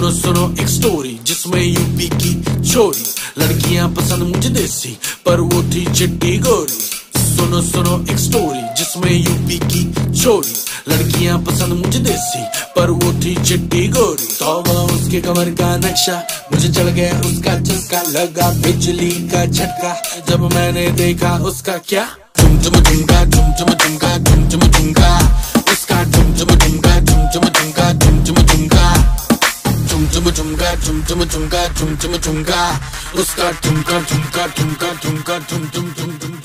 सुनो सुनो एक स्टोरी जिसमें यूपी की छोरी, लड़कियां पसंद मुझे देसी पर वो थी चिट्टी गोरी। सुनो सुनो एक स्टोरी जिसमें यूपी की छोरी, लड़कियां पसंद मुझे देसी पर वो थी चिट्टी गोरी। तौबा उसके कमर का नक्शा, मुझे चल गया उसका चस्का, लगा बिजली का झटका जब मैंने देखा उसका क्या झुम झुम झुमका झुम झुम झुमका झुम झुम झुमका, उसका झुम झुम झुमका झुम झुम झुमका झुम झुम झुमका, झुम झुम झुमका झुम झुम झुमका झुम झुम झुमका, उसका झुमका झुमका झुमका झुमका झुम झुम झुम झुम।